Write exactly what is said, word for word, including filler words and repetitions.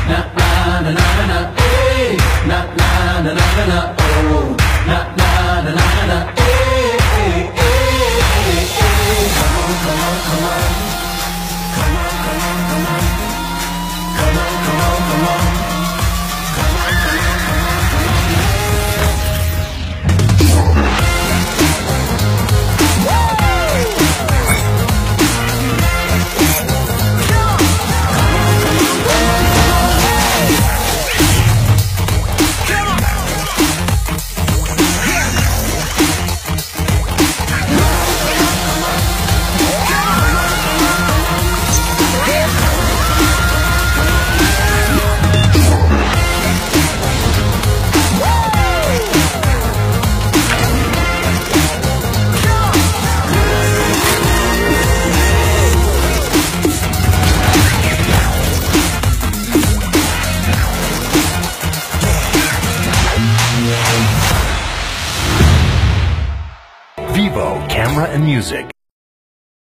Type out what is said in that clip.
na na na na na na, eh, na na na na na na, oh, na na na na na na, eh, eh, eh, eh. Come on, come on, come on, come on, come on, come on, come on, come on, come on. Vivo Camera and Music.